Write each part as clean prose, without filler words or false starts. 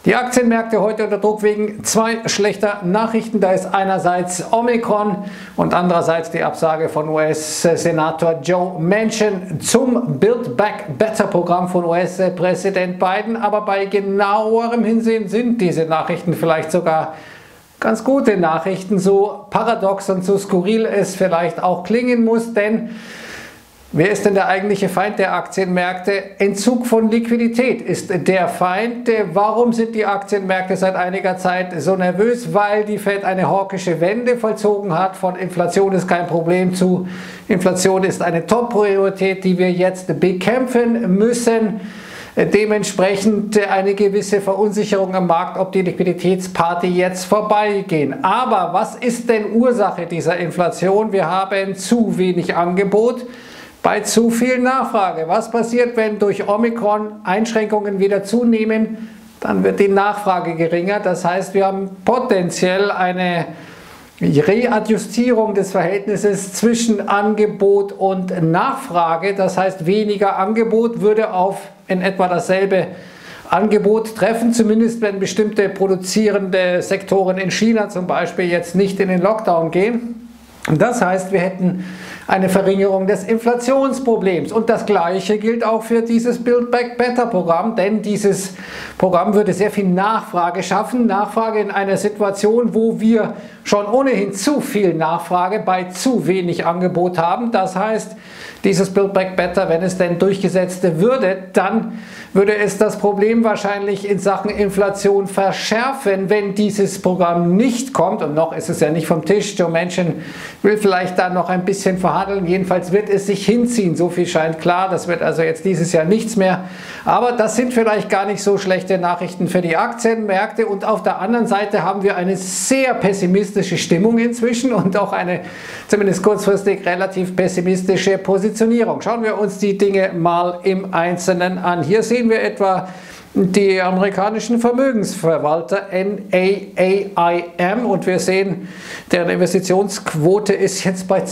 Die Aktienmärkte heute unter Druck wegen zwei schlechter Nachrichten. Da ist einerseits Omikron und andererseits die Absage von US-Senator Joe Manchin zum Build Back Better Programm von US-Präsident Biden. Aber bei genauerem Hinsehen sind diese Nachrichten vielleicht sogar ganz gute Nachrichten, so paradox und so skurril es vielleicht auch klingen muss, denn wer ist denn der eigentliche Feind der Aktienmärkte? Entzug von Liquidität ist der Feind. Warum sind die Aktienmärkte seit einiger Zeit so nervös? Weil die Fed eine hawkische Wende vollzogen hat. Von Inflation ist kein Problem zu Inflation ist eine Top-Priorität, die wir jetzt bekämpfen müssen. Dementsprechend eine gewisse Verunsicherung am Markt, ob die Liquiditätsparty jetzt vorbeigehen. Aber was ist denn Ursache dieser Inflation? Wir haben zu wenig Angebot bei zu viel Nachfrage. Was passiert, wenn durch Omikron Einschränkungen wieder zunehmen? Dann wird die Nachfrage geringer. Das heißt, wir haben potenziell eine Readjustierung des Verhältnisses zwischen Angebot und Nachfrage. Das heißt, weniger Angebot würde auf in etwa dasselbe Angebot treffen, zumindest wenn bestimmte produzierende Sektoren in China zum Beispiel jetzt nicht in den Lockdown gehen. Das heißt, wir hätten eine Verringerung des Inflationsproblems. Und das Gleiche gilt auch für dieses Build Back Better Programm, denn dieses Programm würde sehr viel Nachfrage schaffen. Nachfrage in einer Situation, wo wir schon ohnehin zu viel Nachfrage bei zu wenig Angebot haben. Das heißt, dieses Build Back Better, wenn es denn durchgesetzt würde, dann würde es das Problem wahrscheinlich in Sachen Inflation verschärfen, wenn dieses Programm nicht kommt. Und noch ist es ja nicht vom Tisch. Joe Manchin will vielleicht da noch ein bisschen verhandeln. Jedenfalls wird es sich hinziehen. So viel scheint klar. Das wird also jetzt dieses Jahr nichts mehr. Aber das sind vielleicht gar nicht so schlechte Nachrichten für die Aktienmärkte. Und auf der anderen Seite haben wir eine sehr pessimistische Stimmung inzwischen und auch eine zumindest kurzfristig relativ pessimistische Positionierung. Schauen wir uns die Dinge mal im Einzelnen an. Hier sehen wir etwa die amerikanischen Vermögensverwalter NAAIM und wir sehen, deren Investitionsquote ist jetzt bei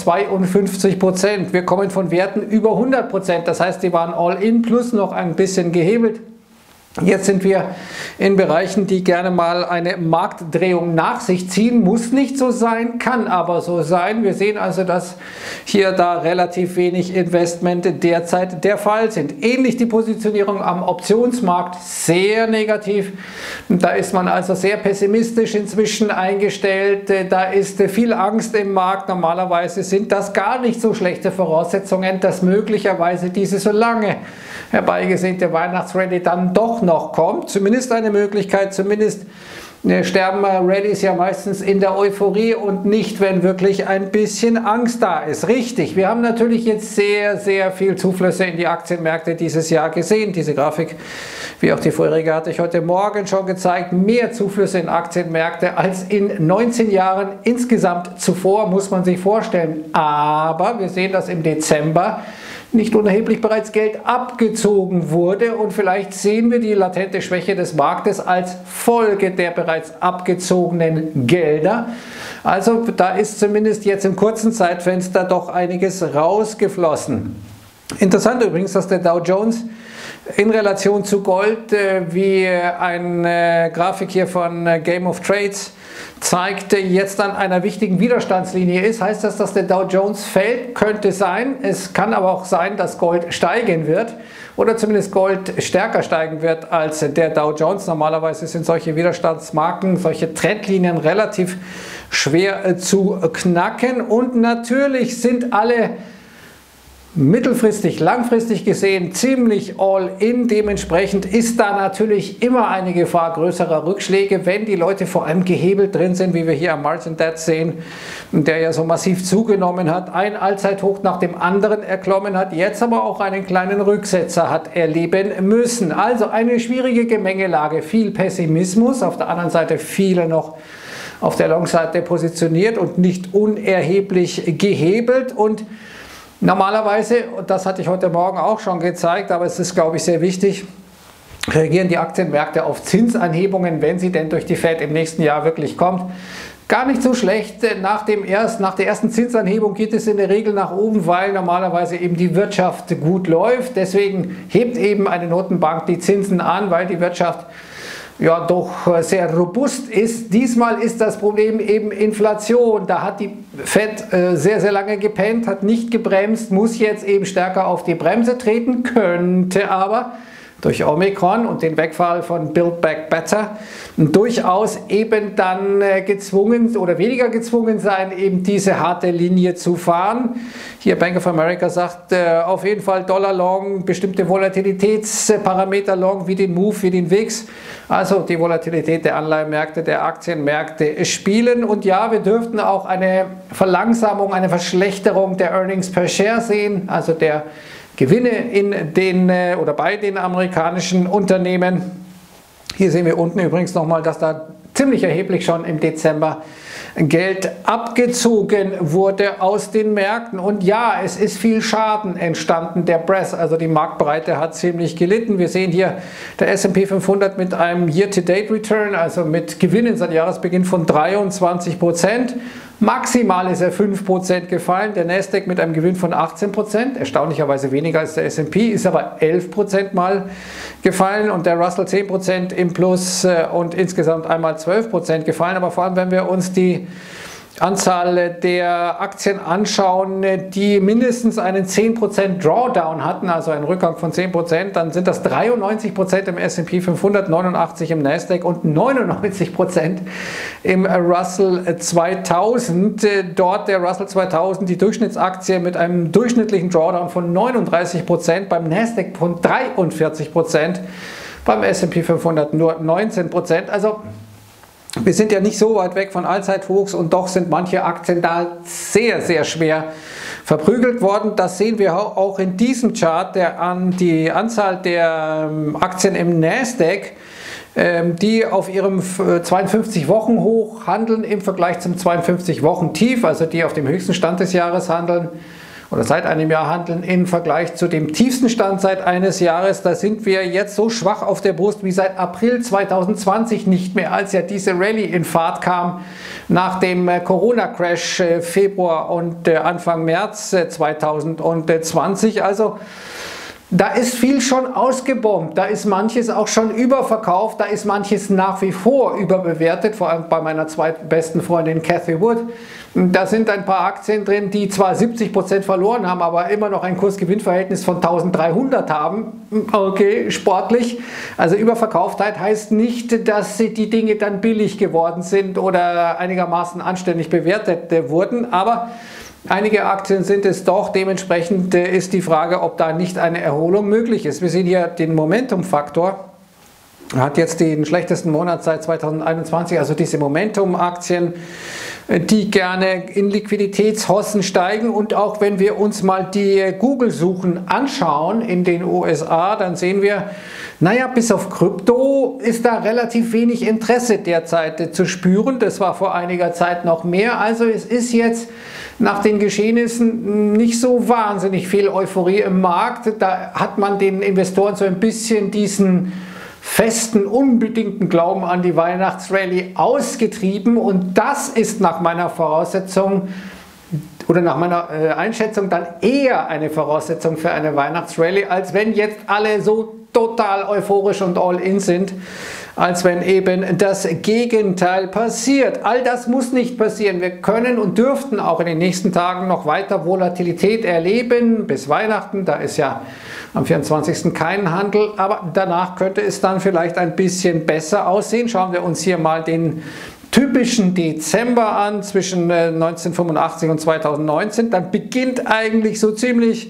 52%. Wir kommen von Werten über 100%, das heißt, die waren all in plus noch ein bisschen gehebelt. Jetzt sind wir in Bereichen, die gerne mal eine Marktdrehung nach sich ziehen. Muss nicht so sein, kann aber so sein. Wir sehen also, dass hier da relativ wenig Investmente derzeit der Fall sind. Ähnlich die Positionierung am Optionsmarkt, sehr negativ. Da ist man also sehr pessimistisch inzwischen eingestellt. Da ist viel Angst im Markt. Normalerweise sind das gar nicht so schlechte Voraussetzungen, dass möglicherweise diese so lange herbeigesehnte Weihnachtsrallye dann doch noch kommt. Zumindest eine Möglichkeit, zumindest sterben Rallyes ja meistens in der Euphorie und nicht, wenn wirklich ein bisschen Angst da ist. Richtig, wir haben natürlich jetzt sehr, sehr viel Zuflüsse in die Aktienmärkte dieses Jahr gesehen. Diese Grafik, wie auch die vorherige, hatte ich heute Morgen schon gezeigt. Mehr Zuflüsse in Aktienmärkte als in 19 Jahren insgesamt zuvor, muss man sich vorstellen. Aber wir sehen, dass im Dezember nicht unerheblich bereits Geld abgezogen wurde und vielleicht sehen wir die latente Schwäche des Marktes als Folge der bereits abgezogenen Gelder. Also da ist zumindest jetzt im kurzen Zeitfenster doch einiges rausgeflossen. Interessant übrigens, dass der Dow Jones in Relation zu Gold, wie eine Grafik hier von Game of Trades zeigt, jetzt an einer wichtigen Widerstandslinie ist. Heißt das, dass der Dow Jones fällt? Könnte sein. Es kann aber auch sein, dass Gold steigen wird oder zumindest Gold stärker steigen wird als der Dow Jones. Normalerweise sind solche Widerstandsmarken, solche Trendlinien relativ schwer zu knacken und natürlich sind alle mittelfristig, langfristig gesehen ziemlich all in. Dementsprechend ist da natürlich immer eine Gefahr größerer Rückschläge, wenn die Leute vor allem gehebelt drin sind, wie wir hier am Margin Debt sehen, der ja so massiv zugenommen hat, ein Allzeithoch nach dem anderen erklommen hat, jetzt aber auch einen kleinen Rücksetzer hat erleben müssen. Also eine schwierige Gemengelage, viel Pessimismus, auf der anderen Seite viele noch auf der Long-Seite positioniert und nicht unerheblich gehebelt und normalerweise, und das hatte ich heute Morgen auch schon gezeigt, aber es ist, glaube ich, sehr wichtig, reagieren die Aktienmärkte auf Zinsanhebungen, wenn sie denn durch die Fed im nächsten Jahr wirklich kommt. Gar nicht so schlecht. Nach der ersten Zinsanhebung geht es in der Regel nach oben, weil normalerweise eben die Wirtschaft gut läuft. Deswegen hebt eben eine Notenbank die Zinsen an, weil die Wirtschaft ja doch sehr robust ist. Diesmal ist das Problem eben Inflation. Da hat die Fed sehr, sehr lange gepennt, hat nicht gebremst, muss jetzt eben stärker auf die Bremse treten, könnte aber durch Omikron und den Wegfall von Build Back Better durchaus eben dann gezwungen oder weniger gezwungen sein, eben diese harte Linie zu fahren. Hier Bank of America sagt auf jeden Fall Dollar Long, bestimmte Volatilitätsparameter Long wie den Move, wie den VIX, also die Volatilität der Anleihenmärkte, der Aktienmärkte spielen. Und ja, wir dürften auch eine Verlangsamung, eine Verschlechterung der Earnings per Share sehen, also der Gewinne in den oder bei den amerikanischen Unternehmen. Hier sehen wir unten übrigens nochmal, dass da ziemlich erheblich schon im Dezember Geld abgezogen wurde aus den Märkten. Und ja, es ist viel Schaden entstanden. Der Breadth, also die Marktbreite, hat ziemlich gelitten. Wir sehen hier der S&P 500 mit einem Year-to-Date-Return, also mit Gewinnen seit Jahresbeginn von 23%. Maximal ist er 5% gefallen. Der Nasdaq mit einem Gewinn von 18%, erstaunlicherweise weniger als der S&P, ist aber 11% mal gefallen und der Russell 10% im Plus und insgesamt einmal 12% gefallen. Aber vor allem, wenn wir uns die Anzahl der Aktien anschauen, die mindestens einen 10% Drawdown hatten, also einen Rückgang von 10%, dann sind das 93% im S&P 500, 89% im Nasdaq und 99% im Russell 2000. Dort der Russell 2000, die Durchschnittsaktie mit einem durchschnittlichen Drawdown von 39%, beim Nasdaq von 43%, beim S&P 500 nur 19%. Also wir sind ja nicht so weit weg von Allzeithochs und doch sind manche Aktien da sehr, sehr schwer verprügelt worden. Das sehen wir auch in diesem Chart, die Anzahl der Aktien im Nasdaq, die auf ihrem 52-Wochen-Hoch handeln im Vergleich zum 52-Wochen-Tief, also die auf dem höchsten Stand des Jahres handeln oder seit einem Jahr handeln im Vergleich zu dem tiefsten Stand seit eines Jahres. Da sind wir jetzt so schwach auf der Brust wie seit April 2020 nicht mehr, als ja diese Rallye in Fahrt kam nach dem Corona-Crash Februar und Anfang März 2020. Also da ist viel schon ausgebombt, da ist manches auch schon überverkauft, da ist manches nach wie vor überbewertet, vor allem bei meiner zweitbesten Freundin Cathy Wood. Da sind ein paar Aktien drin, die zwar 70% verloren haben, aber immer noch ein Kursgewinnverhältnis von 1300 haben. Okay, sportlich. Also Überverkauftheit heißt nicht, dass die Dinge dann billig geworden sind oder einigermaßen anständig bewertet wurden, aber einige Aktien sind es doch. Dementsprechend ist die Frage, ob da nicht eine Erholung möglich ist. Wir sehen hier den Momentum-Faktor. Hat jetzt den schlechtesten Monat seit 2021, also diese Momentum-Aktien, die gerne in Liquiditätshossen steigen. Und auch wenn wir uns mal die Google-Suchen anschauen in den USA, dann sehen wir, naja, bis auf Krypto ist da relativ wenig Interesse derzeit zu spüren. Das war vor einiger Zeit noch mehr. Also es ist jetzt nach den Geschehnissen nicht so wahnsinnig viel Euphorie im Markt. Da hat man den Investoren so ein bisschen diesen festen, unbedingten Glauben an die Weihnachtsrallye ausgetrieben, und das ist nach meiner Voraussetzung oder nach meiner Einschätzung dann eher eine Voraussetzung für eine Weihnachtsrallye, als wenn jetzt alle so total euphorisch und all in sind, als wenn eben das Gegenteil passiert. All das muss nicht passieren. Wir können und dürften auch in den nächsten Tagen noch weiter Volatilität erleben, bis Weihnachten. Da ist ja am 24. kein Handel, aber danach könnte es dann vielleicht ein bisschen besser aussehen. Schauen wir uns hier mal den typischen Dezember an, zwischen 1985 und 2019. Dann beginnt eigentlich so ziemlich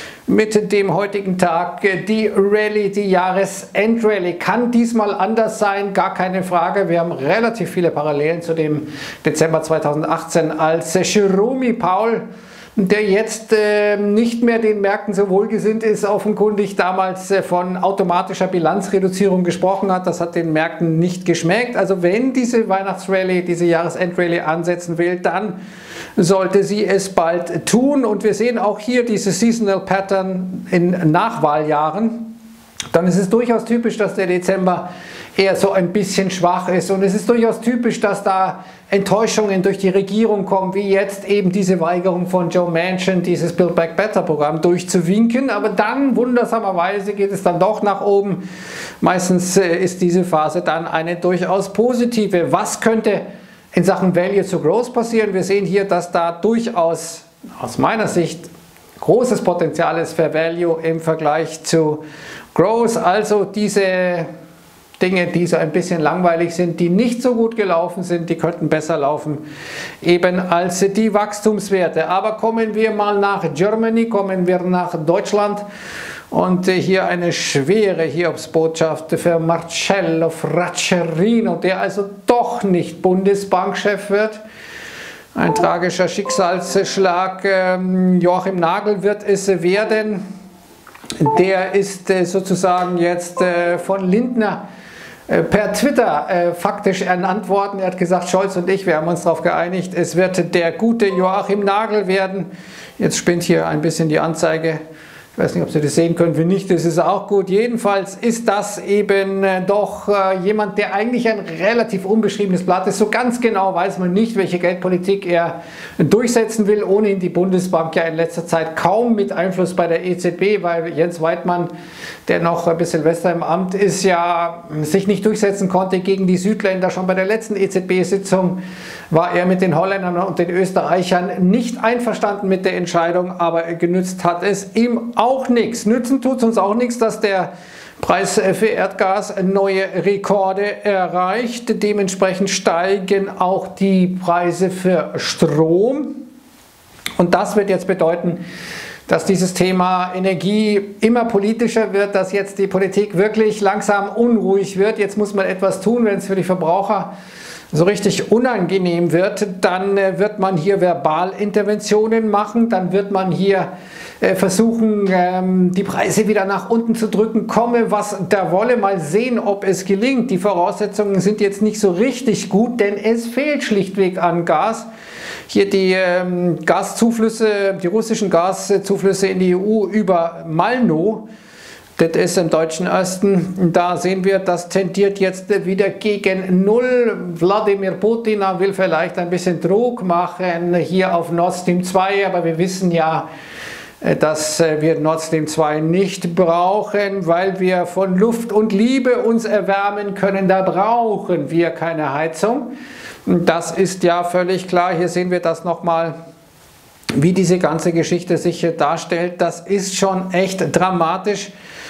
mit dem heutigen Tag die Rallye, die Jahresendrallye. Kann diesmal anders sein, gar keine Frage. Wir haben relativ viele Parallelen zu dem Dezember 2018, als Jerome Powell, der jetzt nicht mehr den Märkten so wohlgesinnt ist, offenkundig damals von automatischer Bilanzreduzierung gesprochen hat. Das hat den Märkten nicht geschmeckt. Also wenn diese Weihnachtsrallye, diese Jahresendrallye ansetzen will, dann sollte sie es bald tun. Und wir sehen auch hier diese Seasonal Pattern in Nachwahljahren. dann ist es durchaus typisch, dass der Dezember eher so ein bisschen schwach ist. Und es ist durchaus typisch, dass da Enttäuschungen durch die Regierung kommen, wie jetzt eben diese Weigerung von Joe Manchin, dieses Build Back Better Programm durchzuwinken. Aber dann, wundersamerweise, geht es dann doch nach oben. Meistens ist diese Phase dann eine durchaus positive. Was könnte in Sachen Value to Growth passieren? Wir sehen hier, dass da durchaus aus meiner Sicht großes Potenzial ist für Value im Vergleich zu Growth. Also diese Dinge, die so ein bisschen langweilig sind, die nicht so gut gelaufen sind, die könnten besser laufen, eben als die Wachstumswerte. Aber kommen wir mal nach Germany, kommen wir nach Deutschland. Und hier eine schwere Hiobsbotschaft für Marcello Fraccherino, der also doch nicht Bundesbankchef wird. Ein tragischer Schicksalsschlag. Joachim Nagel wird es werden. Der ist sozusagen jetzt von Lindner per Twitter faktisch ernannt worden. Er hat gesagt, Scholz und ich, wir haben uns darauf geeinigt, es wird der gute Joachim Nagel werden. Jetzt spinnt hier ein bisschen die Anzeige. Ich weiß nicht, ob Sie das sehen können, wenn nicht, das ist auch gut. Jedenfalls ist das eben doch jemand, der eigentlich ein relativ unbeschriebenes Blatt ist. So ganz genau weiß man nicht, welche Geldpolitik er durchsetzen will. Ohnehin die Bundesbank ja in letzter Zeit kaum mit Einfluss bei der EZB, weil Jens Weidmann, der noch bis Silvester im Amt ist, ja sich nicht durchsetzen konnte gegen die Südländer. Schon bei der letzten EZB-Sitzung war er mit den Holländern und den Österreichern nicht einverstanden mit der Entscheidung, aber genützt hat es ihm auch nichts. Nützen tut es uns auch nichts, dass der Preis für Erdgas neue Rekorde erreicht. Dementsprechend steigen auch die Preise für Strom. Und das wird jetzt bedeuten, dass dieses Thema Energie immer politischer wird, dass jetzt die Politik wirklich langsam unruhig wird. Jetzt muss man etwas tun, wenn es für die Verbraucher so richtig unangenehm wird, dann wird man hier Verbalinterventionen machen, dann wird man hier versuchen, die Preise wieder nach unten zu drücken, komme was da wolle, mal sehen, ob es gelingt. Die Voraussetzungen sind jetzt nicht so richtig gut, denn es fehlt schlichtweg an Gas. Hier die Gaszuflüsse, die russischen Gaszuflüsse in die EU über Malnow, das ist im deutschen Osten, da sehen wir, das tendiert jetzt wieder gegen Null. Wladimir Putin will vielleicht ein bisschen Druck machen hier auf Nord Stream 2, aber wir wissen ja, dass wir Nord Stream 2 nicht brauchen, weil wir von Luft und Liebe uns erwärmen können. Da brauchen wir keine Heizung. Das ist ja völlig klar. Hier sehen wir das nochmal, wie diese ganze Geschichte sich darstellt. Das ist schon echt dramatisch.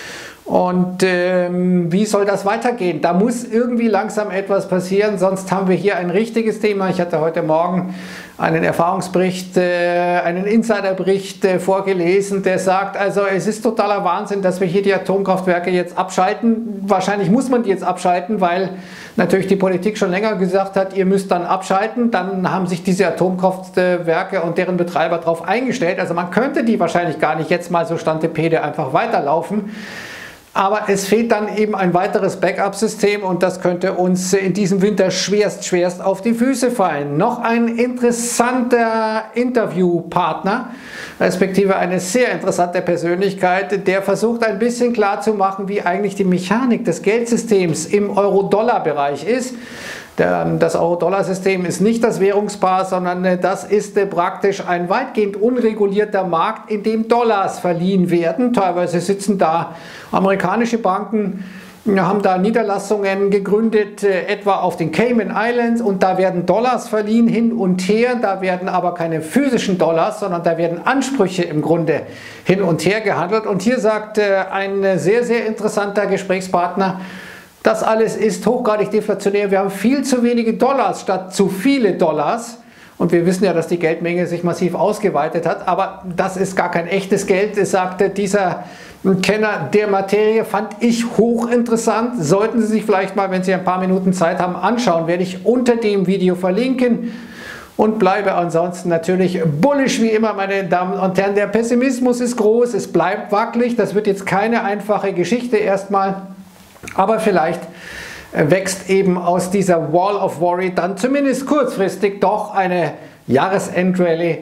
Und wie soll das weitergehen? Da muss irgendwie langsam etwas passieren, sonst haben wir hier ein richtiges Thema. Ich hatte heute Morgen einen Erfahrungsbericht, einen Insiderbericht vorgelesen, der sagt, also es ist totaler Wahnsinn, dass wir hier die Atomkraftwerke jetzt abschalten. Wahrscheinlich muss man die jetzt abschalten, weil natürlich die Politik schon länger gesagt hat, ihr müsst dann abschalten. Dann haben sich diese Atomkraftwerke und deren Betreiber darauf eingestellt. Also man könnte die wahrscheinlich gar nicht jetzt mal so Stantepede einfach weiterlaufen. Aber es fehlt dann eben ein weiteres Backup-System und das könnte uns in diesem Winter schwerst auf die Füße fallen. Noch ein interessanter Interviewpartner, respektive eine sehr interessante Persönlichkeit, der versucht ein bisschen klarzumachen, wie eigentlich die Mechanik des Geldsystems im Euro-Dollar-Bereich ist. Das Euro-Dollar-System ist nicht das Währungspaar, sondern das ist praktisch ein weitgehend unregulierter Markt, in dem Dollars verliehen werden. Teilweise sitzen da amerikanische Banken, haben da Niederlassungen gegründet, etwa auf den Cayman Islands, und da werden Dollars verliehen hin und her. Da werden aber keine physischen Dollars, sondern da werden Ansprüche im Grunde hin und her gehandelt. Und hier sagt ein sehr, sehr interessanter Gesprächspartner, das alles ist hochgradig deflationär. Wir haben viel zu wenige Dollars statt zu viele Dollars. Und wir wissen ja, dass die Geldmenge sich massiv ausgeweitet hat. Aber das ist gar kein echtes Geld, sagte dieser Kenner der Materie. Fand ich hochinteressant. Sollten Sie sich vielleicht mal, wenn Sie ein paar Minuten Zeit haben, anschauen. Werde ich unter dem Video verlinken. Und bleibe ansonsten natürlich bullish wie immer, meine Damen und Herren. Der Pessimismus ist groß, es bleibt wackelig. Das wird jetzt keine einfache Geschichte erstmal. Aber vielleicht wächst eben aus dieser Wall of Worry dann zumindest kurzfristig doch eine Jahresendrallye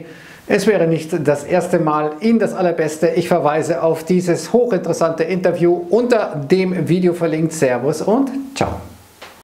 Es wäre nicht das erste Mal in das Allerbeste. Ich verweise auf dieses hochinteressante Interview unter dem Video verlinkt. Servus und ciao.